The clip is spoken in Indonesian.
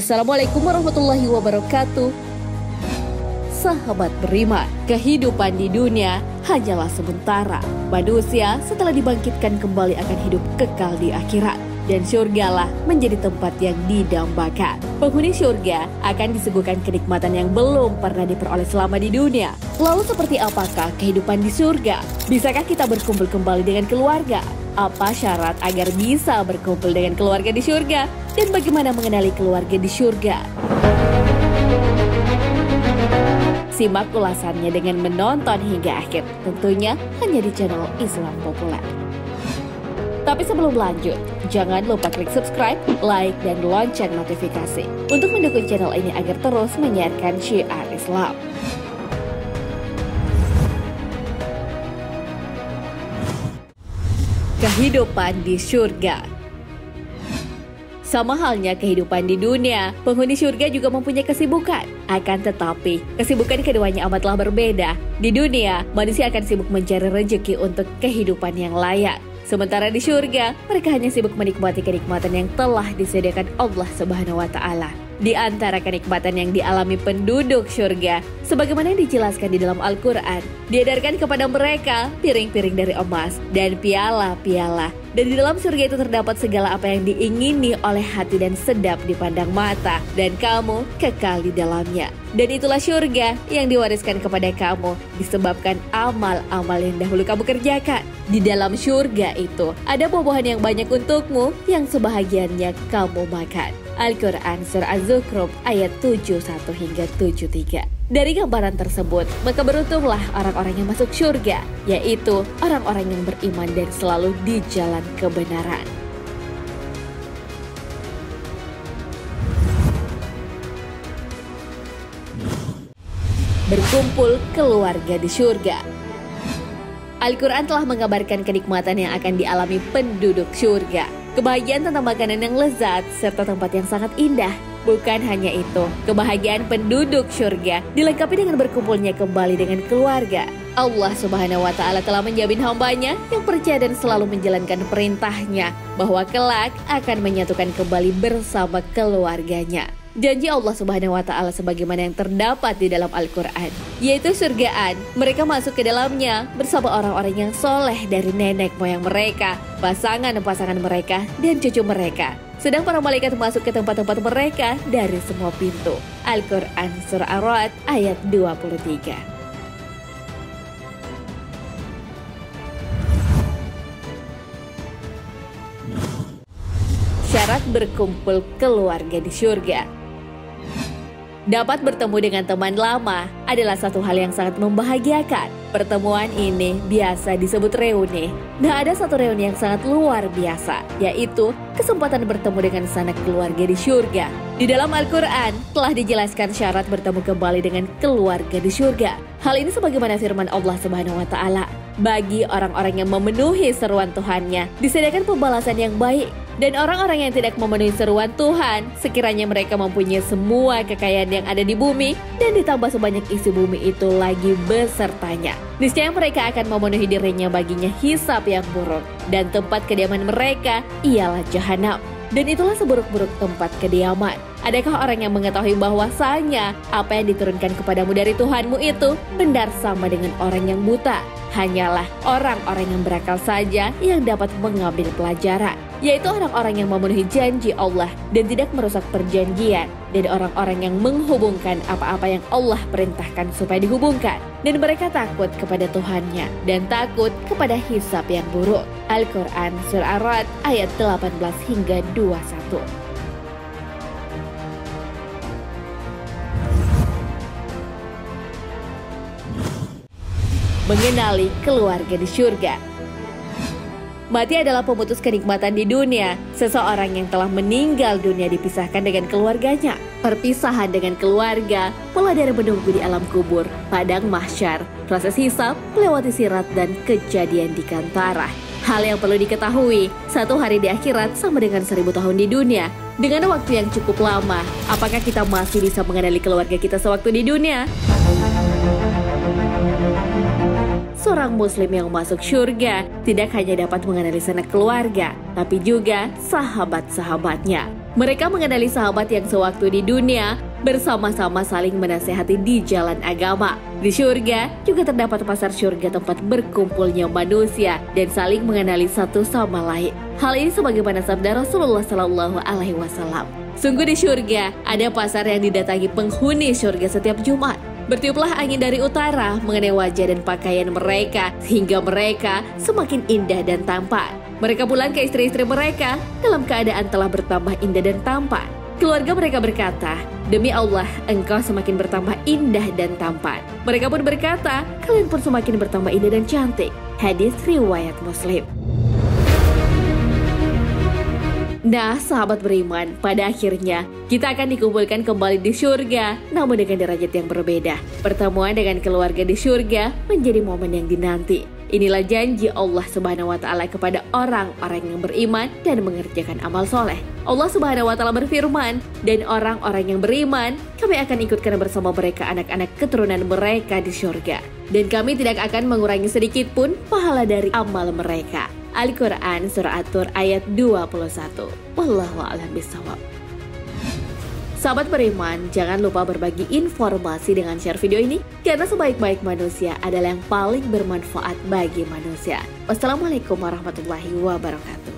Assalamualaikum warahmatullahi wabarakatuh. Sahabat beriman, kehidupan di dunia hanyalah sementara. Manusia setelah dibangkitkan kembali akan hidup kekal di akhirat. Dan surgalah menjadi tempat yang didambakan. Penghuni surga akan disuguhkan kenikmatan yang belum pernah diperoleh selama di dunia. Lalu seperti apakah kehidupan di surga? Bisakah kita berkumpul kembali dengan keluarga? Apa syarat agar bisa berkumpul dengan keluarga di surga? Dan bagaimana mengenali keluarga di surga? Simak ulasannya dengan menonton hingga akhir, tentunya hanya di channel Islam Populer. Tapi sebelum lanjut, jangan lupa klik subscribe, like, dan lonceng notifikasi untuk mendukung channel ini agar terus menyiarkan syiar Islam. Kehidupan di surga. Sama halnya kehidupan di dunia, penghuni surga juga mempunyai kesibukan. Akan tetapi, kesibukan keduanya amatlah berbeda. Di dunia, manusia akan sibuk mencari rezeki untuk kehidupan yang layak. Sementara di surga, mereka hanya sibuk menikmati kenikmatan yang telah disediakan Allah Subhanahu wa Ta'ala. Di antara kenikmatan yang dialami penduduk surga, sebagaimana yang dijelaskan di dalam Al-Quran, diedarkan kepada mereka piring-piring dari emas dan piala-piala. Dan di dalam surga itu terdapat segala apa yang diingini oleh hati dan sedap dipandang mata, dan kamu kekal di dalamnya. Dan itulah surga yang diwariskan kepada kamu disebabkan amal-amal yang dahulu kamu kerjakan. Di dalam surga itu ada buah-buahan yang banyak untukmu yang sebahagiannya kamu makan. Al-Quran Surah Az-Zukhruf ayat 71 hingga 73. Dari gambaran tersebut, maka beruntunglah orang-orang yang masuk surga, yaitu orang-orang yang beriman dan selalu di jalan kebenaran. Berkumpul keluarga di surga. Al-Quran telah mengabarkan kenikmatan yang akan dialami penduduk surga. Kebahagiaan tentang makanan yang lezat, serta tempat yang sangat indah. Bukan hanya itu, kebahagiaan penduduk surga dilengkapi dengan berkumpulnya kembali dengan keluarga. Allah Subhanahu wa Ta'ala telah menjamin hambanya yang percaya dan selalu menjalankan perintahnya, bahwa kelak akan menyatukan kembali bersama keluarganya. Janji Allah Subhanahu wa Ta'ala sebagaimana yang terdapat di dalam Al-Quran, yaitu surgaan. Mereka masuk ke dalamnya bersama orang-orang yang soleh dari nenek moyang mereka, pasangan-pasangan mereka, dan cucu mereka. Sedang para malaikat masuk ke tempat-tempat mereka dari semua pintu. Al-Quran Surah Ar-Ra'd ayat 23. Syarat berkumpul keluarga di surga. Dapat bertemu dengan teman lama adalah satu hal yang sangat membahagiakan. Pertemuan ini biasa disebut reuni. Nah, ada satu reuni yang sangat luar biasa, yaitu kesempatan bertemu dengan sanak keluarga di surga. Di dalam Al-Quran telah dijelaskan syarat bertemu kembali dengan keluarga di surga. Hal ini sebagaimana firman Allah Subhanahu wa Ta'ala, bagi orang-orang yang memenuhi seruan Tuhannya disediakan pembalasan yang baik. Dan orang-orang yang tidak memenuhi seruan Tuhan, sekiranya mereka mempunyai semua kekayaan yang ada di bumi, dan ditambah sebanyak isi bumi itu lagi besertanya, niscaya mereka akan memenuhi dirinya baginya hisab yang buruk, dan tempat kediaman mereka ialah jahanam. Dan itulah seburuk-buruk tempat kediaman. Adakah orang yang mengetahui bahwasanya apa yang diturunkan kepadamu dari Tuhanmu itu benar sama dengan orang yang buta? Hanyalah orang-orang yang berakal saja yang dapat mengambil pelajaran, yaitu orang-orang yang memenuhi janji Allah dan tidak merusak perjanjian, dan orang-orang yang menghubungkan apa-apa yang Allah perintahkan supaya dihubungkan, dan mereka takut kepada Tuhannya dan takut kepada hisab yang buruk. Al-Quran Surah Ar-Ra'd ayat 18 hingga 21. Mengenali keluarga di surga. Mati adalah pemutus kenikmatan di dunia. Seseorang yang telah meninggal dunia dipisahkan dengan keluarganya. Perpisahan dengan keluarga mulai dari menunggu di alam kubur, padang mahsyar, proses hisab, melewati sirat, dan kejadian di kantara. Hal yang perlu diketahui, 1 hari di akhirat sama dengan 1000 tahun di dunia. Dengan waktu yang cukup lama, apakah kita masih bisa mengenali keluarga kita sewaktu di dunia? Seorang muslim yang masuk surga tidak hanya dapat mengenali sanak keluarga, tapi juga sahabat-sahabatnya. Mereka mengenali sahabat yang sewaktu di dunia bersama-sama saling menasehati di jalan agama. Di surga juga terdapat pasar surga tempat berkumpulnya manusia dan saling mengenali satu sama lain. Hal ini sebagaimana sabda Rasulullah SAW. Sungguh di surga ada pasar yang didatangi penghuni surga setiap Jumat. Bertiuplah angin dari utara mengenai wajah dan pakaian mereka sehingga mereka semakin indah dan tampan. Mereka pulang ke istri-istri mereka dalam keadaan telah bertambah indah dan tampan. Keluarga mereka berkata, "Demi Allah, engkau semakin bertambah indah dan tampan." Mereka pun berkata, "Kalian pun semakin bertambah indah dan cantik." Hadis riwayat Muslim. Nah, sahabat beriman, pada akhirnya kita akan dikumpulkan kembali di surga, namun dengan derajat yang berbeda. Pertemuan dengan keluarga di surga menjadi momen yang dinanti. Inilah janji Allah Subhanahu wa Ta'ala kepada orang-orang yang beriman dan mengerjakan amal soleh. Allah Subhanahu wa Ta'ala berfirman, "Dan orang-orang yang beriman, kami akan ikutkan bersama mereka anak-anak keturunan mereka di surga. Dan kami tidak akan mengurangi sedikit pun pahala dari amal mereka." Al-Quran Surah At-Tur ayat 21. Wallahu a'lam bishawab. Sahabat beriman, jangan lupa berbagi informasi dengan share video ini karena sebaik-baik manusia adalah yang paling bermanfaat bagi manusia. Wassalamualaikum warahmatullahi wabarakatuh.